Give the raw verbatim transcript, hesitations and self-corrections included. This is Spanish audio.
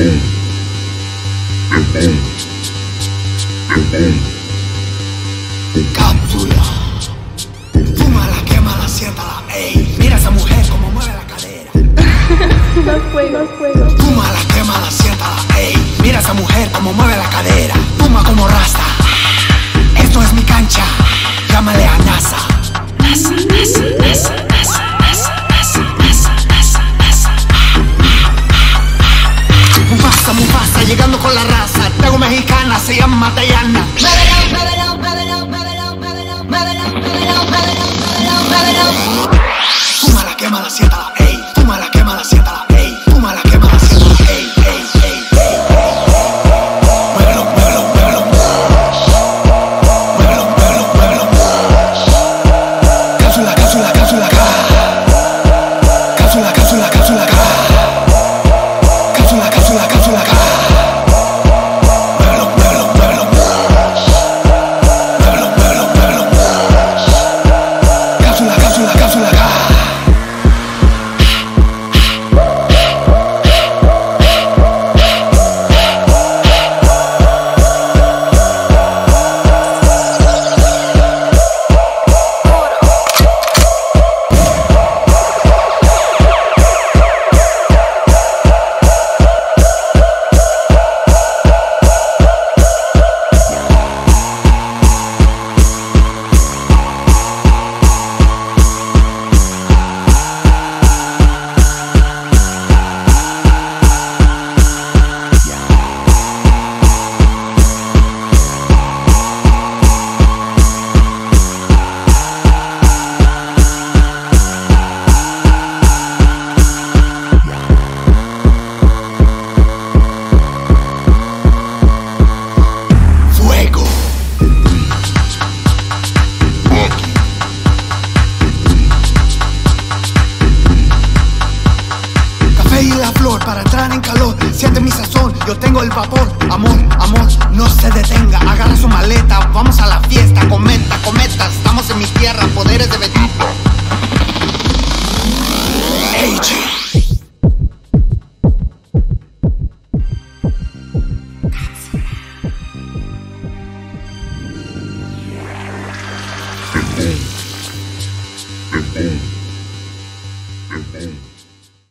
Cápsula. Fúmala, quémala, siéntala, ey. Mira a esa mujer como mueve la cadera. Más fuego, más fuego. Fúmala, quémala, siéntala, ey. Mira a esa mujer como mueve la cadera. Fuma como rasta. Esto es mi cancha. Llámale a NASA. NASA, NASA, NASA, NASA, NASA, NASA, NASA, NASA, NASA. Mufasa, Mufasa, llegando con la raza. Traigo mexicana, se llama Dayana. Fúmala, quémala, siéntala, ey. Fúmala, quémala, siéntala, ey. Fúmala, quémala, siéntala, ey, ey, ey, ey. Muévelo, muévelo, muévelo. Muévelo, muévelo, muévelo. Cápsula, cápsula, cápsula, acá. Cápsula, cápsula, cápsula, acá. Cápsula, cápsula, cápsula, acá. Muévelo, muévelo, muévelo. Muévelo, muévelo, muévelo. Cápsula, cápsula, cápsula, acá. Y la flor para entrar en calor, siente mi sazón, yo tengo el vapor. Amor, amor, no se detenga, agarra su maleta, vamos a la fiesta. Cometa, cometa, estamos en mi tierra, poderes de Vegeta.